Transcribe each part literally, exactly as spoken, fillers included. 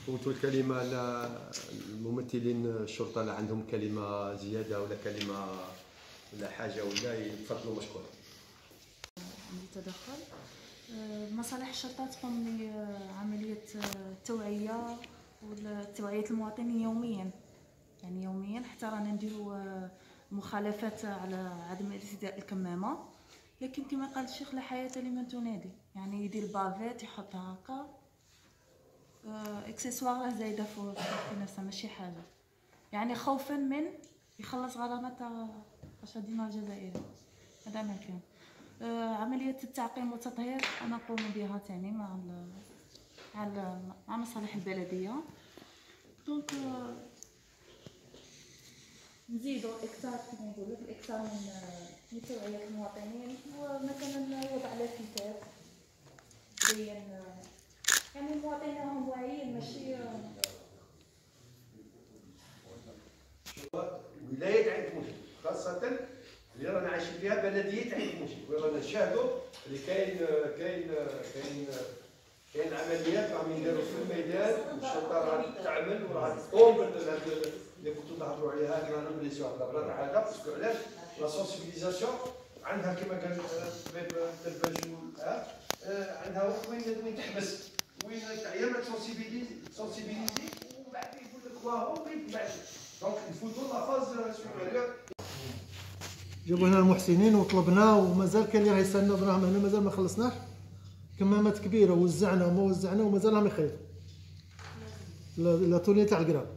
فوتوا الكلمة على الممثلين الشرطة اللي عندهم كلمة زيادة ولا كلمة ولا حاجة ولا يتفضلوا مشكور. عندي تدخل. مصالح الشرطة تقوم بعملية توعية والتوعية المواطنين يوميا، يعني يوميا حتى رانا نديرو مخالفات على عدم ارتداء الكمامة، لكن كما قال الشيخ لا حياة لمن تنادي، يعني يدير بافيت يحطها هكا اكسسوار زايده في نفسها ماشي حاجه، يعني خوفا من يخلص غرامه تاع عشرة دينار جزائري. هذا ما كان. آه عمليه التعقيم والتطهير انا نقوم بها ثاني مع مع مع مصالح البلديه. دونك آه نزيدوا اكثر كما نقولوا الاكثار من من توعيه المواطنين، ومثلا وضع لافتات بين يعني المواطنين راهم واعيين ماشي. ولاية عين تموشي خاصة اللي رانا عايشين فيها بلدية عين تموشي، ورانا نشاهدوا اللي كاين كاين كاين كاين عمليات راهم يديروا في الميدان، والشرطة راها تعمل وراها تقوم اللي كنتوا تهضروا عليها هذه لا ريبريسيون هذا برا هذا باسكو علاش لا سونسيبيليزاسيون عندها كما قال الطبيب التلفاز عندها وقت وين وين تحبس وين تعيا ما تسونسيبيليزي سونسيبيليزي ومن بعد يقول لك واو وين بعد دونك نفوتوا لا فاز سوبيريور. جابوا هنا المحسنين وطلبنا ومازال كاين اللي راه يستنى دراهم هنا مازال ما خلصناش، كمامات كبيره وزعنا وما وزعنا ومازال راهم يخيطوا لا طوليه تاع القراب.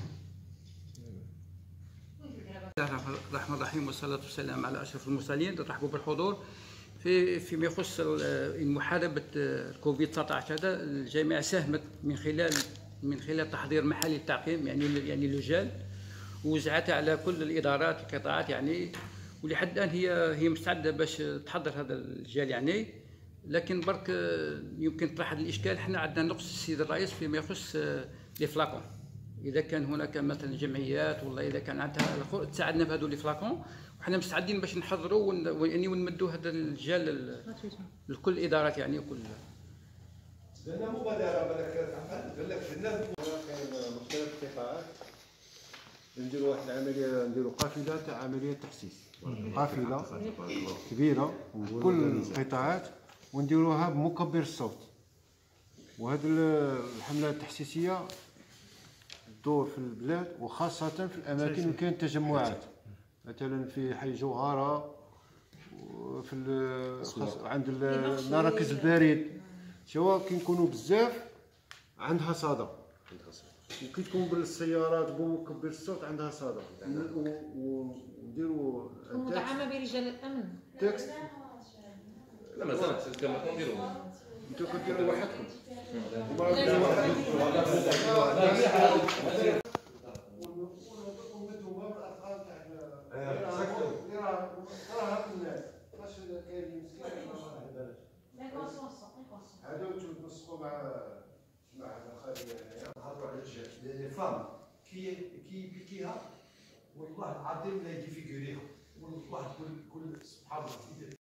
بسم الله الرحمن الرحيم والصلاة والسلام على أشرف المرسلين. نرحبوا بالحضور في فيما يخص محاربة الكوفيد تسعة عشر. هذا الجامعة ساهمت من خلال من خلال تحضير محلي التعقيم يعني يعني لجان، ووزعتها على كل الإدارات القطاعات يعني، ولحد الآن هي هي مستعدة باش تحضر هذا الجال يعني. لكن برك يمكن طرح هذا الإشكال، احنا عندنا نقص السيد الرئيس فيما يخص لي فلاكون. اذا كان هناك مثلا جمعيات والله اذا كان عندها تساعدنا في هذول لي فلاكون، وحنا مستعدين باش نحضروا يعني ونمدوا هذا الجال لكل الادارات يعني وكل. درنا مبادره بالك قال لك الناس كاين مختلف القطاعات نديروا واحد العمليه، نديروا قافله تاع عمليه تحسيس، قافله كبيره وكل القطاعات ونديروها بمكبر الصوت. وهذه الحمله التحسيسيه دور في البلاد وخاصة في الأماكن اللي كاين تجمعات، مثلا في حي جوهرة وفي عند مراكز البريد، سواء كي نكونوا بزاف عندها صدى، وكي تكون بالسيارات بمكبر الصوت عندها صدى. ونديروا مدعمة برجال الأمن. تكست لا مازال كما نديروا انتو كديروا وحدكم. هذو تنسقوا مع مع الخارجيه هنايا نهضروا على الرجال لي فام كي كي يبيكيها والله العظيم لا يجي فيكوريها والله كل كل سبحان الله.